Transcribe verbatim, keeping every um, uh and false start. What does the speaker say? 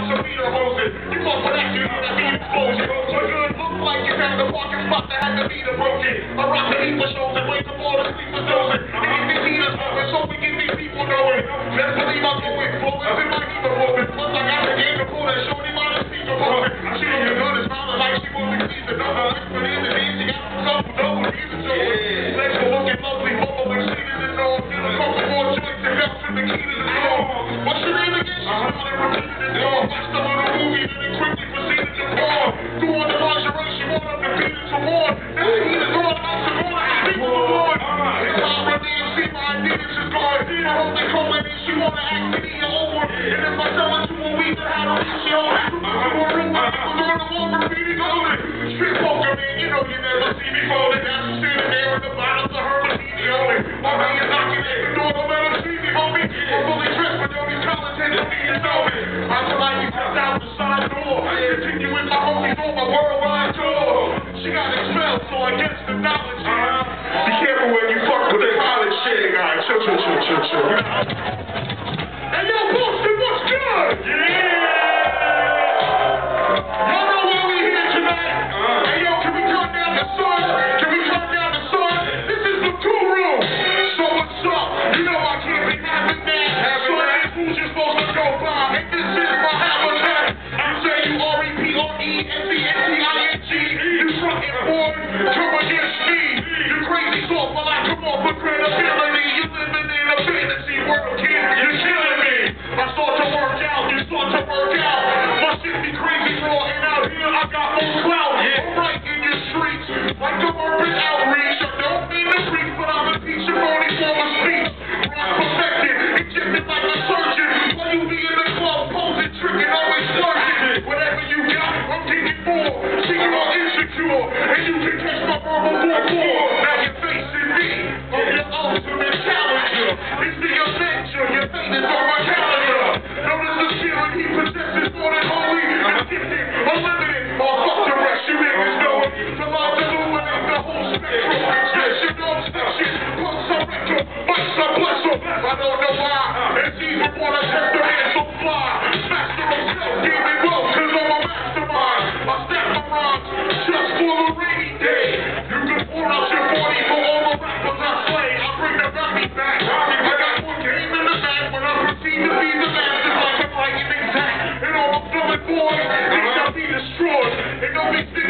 out some meter hoses. You talk for that, you need to be exposed. But good look like you found the parking spot that had the meter broken. I rock the heat for shows and wait to fall asleep for dozing. And get these heaters moving so we get these people knowing. Best believe I'm going flowing in my heater moving. Plus I got the game to pull that shorty by the speaker moving. She looking good as smiling like she moving please the double. Whisper in the dance, she got some double double. He's a joke. Legs are looking lovely, bubble like she in the door. Get a couple more joints and help from the key to the door. What's your name again? She started repeating it all. Watched the little movie, then it quickly proceeded to fall. Doing the lingerie, she went up and beat it some more. Then the heat is on, I'm so going to speak with the Lord. It's hot right there, see my ideas is gone. I hope they call it in, she wanna ask me the old one. And if I tell her to a week, then how do she hold it? I'm gonna room, I'm gonna walk her feet golden. Strip poker, man, you know you never see me folding. Now she's standing there with the bottles of her bikini only. My man is knocking at the door, don't let her see me, homie. I'm fully dressed, but don't these college heads don't need to know me. I feel like he stepped out the side door. Continue with my homies on my worldwide tour. She got expelled, so I guess the knowledge is. Be careful when you fuck with the college shit, guys. Chill, chill, chill, chill, chill. Hey, yo, Boston, what's good? Yeah! Y'all know why we here tonight? Uh, hey, yo, can we turn down the sun? Can we turn down the sun? This is the cool room. So what's up? You know I can't be having that. So that who's you supposed to go by? And this is my habitat. You say you R E P O E S E N T I N G. You frontin' boy, come against me. You crazy soft, but I come off with credibility. You living in a fantasy world, kid. You're killing me. I start to work out, you start to work out. My shit be crazy raw, and out here I got more clout. I'm right in your streets, like the urban outreach. I don't mean to preach, but I'm a teacher only for a speech. Rock perfected, injected like a surgeon. Why you be in the club, posing, tricking, always flirting? Whatever you got, I'm getting for. See you are insecure, and you can catch my verbal four-four. Now you're facing me, I'm your ultimate challenger. It's the Avenger, your fate is on my calendar. Notice the feeling he possesses more than holy. I'm gifted, unlimited, or fuck the rest. You niggas know it. The love illuminate the whole spectrum. Expression, obsession, pulse a rectum, mics a bless 'em. I don't know why. It's easy for the test the hands so fly. Master of self, give me wealth, cause I'm a mastermind. I stack my rhymes just for the rainy day. You can pour out your forty for all the rappers I slay. I bring the Robbie back. I got one game in the bag when I proceed to be the masters like a lightning attack. And all I'm feeling boys, they shall be destroyed. And don't be